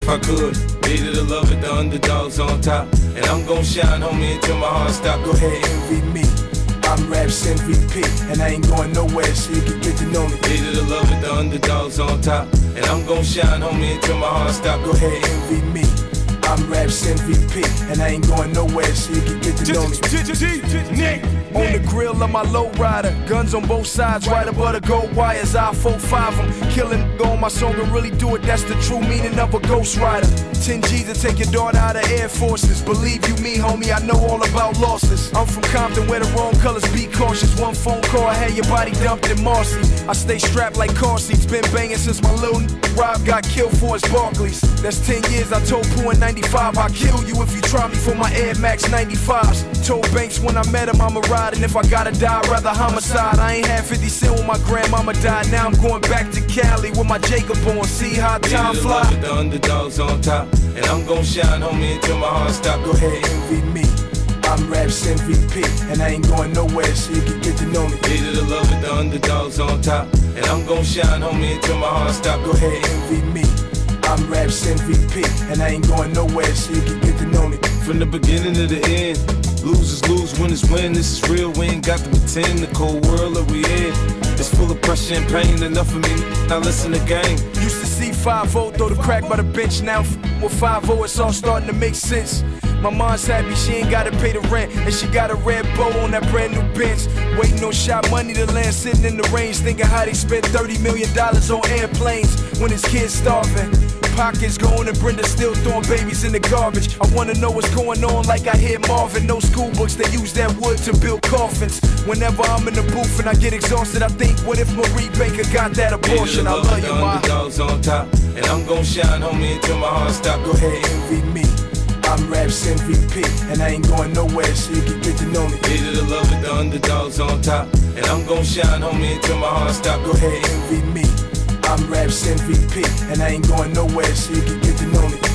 I could. Needed to love it, the underdogs on top. And I'm gon' shine, homie, until my heart stop. Go ahead, envy me. I'm Raps MVP, and I ain't going nowhere, so you can get to know me. Needed to love it, the underdogs on top. And I'm gon' shine, homie, until my heart stop. Go ahead, envy me. I'm Raps MVP, and I ain't going nowhere, so you can get to know me. On the grill of my lowrider, guns on both sides, right above the gold wires. I 4-5 them, killing on my song and really do it. That's the true meaning of a ghost rider. 10 G's to take your daughter out of Air Forces. Believe you me, homie, I know all about losses. I'm from Compton where the wrong colors be cautious. One phone call, I had your body dumped in Marcy. I stay strapped like car seats, been banging since my little Rob got killed for his Barclays. That's 10 years, I told Pooh in 95, I'll kill you if you try me for my Air Max 95s. Told Banks when I met him I'ma ride, and if I gotta die, I'd rather homicide. I ain't had 50 cent when my grandmama died. Now I'm going back to Cali with my Jacob on. See how time fly. The underdogs on top, and I'm gon' shine, homie, until my heart stop. Go ahead, envy me. I'm Raps MVP, and I ain't going nowhere, so you can get to know me. Needed to love it, the underdogs on top, and I'm gon' shine, homie, until my heart stop. Go ahead, envy me. I'm Raps MVP, and I ain't going nowhere, so you can get to know me. From the beginning to the end, losers lose, winners win. This is real, we ain't got to pretend. The cold world that we in, it's full of pressure and pain. Enough of me, now listen to game. Used to see 5-0, throw the crack by the bench. Now with 5-0, it's all starting to make sense. My mom's happy she ain't gotta pay the rent, and she got a red bow on that brand new Benz. Waiting on shot money to land, sitting in the range, thinking how they spent $30 million on airplanes when his kids starving. Pockets going and Brenda still throwing babies in the garbage. I wanna know what's going on like I hear Marvin. No school books, they use that wood to build coffins. Whenever I'm in the booth and I get exhausted, I think, what if Marie Baker got that abortion? I love you, ma. Underdogs on top, and I'm gon' shine, homie, until my heart stop. Go ahead, envy me. I'm Raps MVP, and I ain't going nowhere, so you can get to know me. Needed to love it, the underdogs on top, and I'm gon' shine, homie, until my heart stop. Go ahead, envy me. I'm Raps MVP, and I ain't going nowhere, so you can get to know me.